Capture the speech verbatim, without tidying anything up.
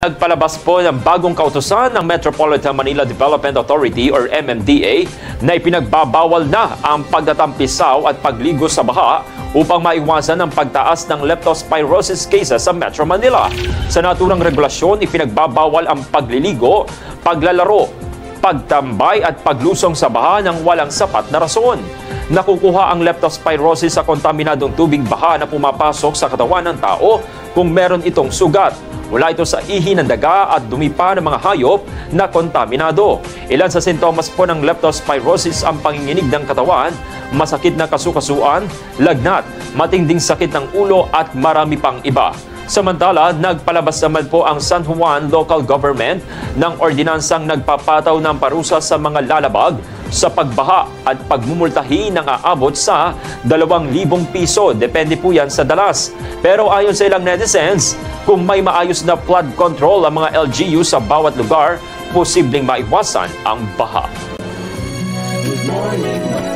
Nagpalabas po ng bagong kautusan ng Metropolitan Manila Development Authority or M M D A na ipinagbabawal na ang pagtatampisaw at pagligo sa baha upang maiwasan ang pagtaas ng leptospirosis cases sa Metro Manila. Sa naturang regulasyon, ipinagbabawal ang pagliligo, paglalaro, pagtambay at paglusong sa baha ng walang sapat na rason. Nakukuha ang leptospirosis sa kontaminadong tubig baha na pumapasok sa katawan ng tao kung meron itong sugat. Mula ito sa ihi ng daga at dumi pa ng mga hayop na kontaminado. Ilan sa sintomas po ng leptospirosis ang panginginig ng katawan, masakit na kasukasuan, lagnat, matinding sakit ng ulo at marami pang iba. Samantala, nagpalabas naman po ang San Juan Local Government ng ordinansang nagpapataw ng parusa sa mga lalabag sa pagbaha at pagmumultahi ng aabot sa dalawang libong piso. Depende po yan sa dalas. Pero ayon sa ilang netizens, kung may maayos na flood control ang mga L G U sa bawat lugar, posibleng maiwasan ang baha. Good morning.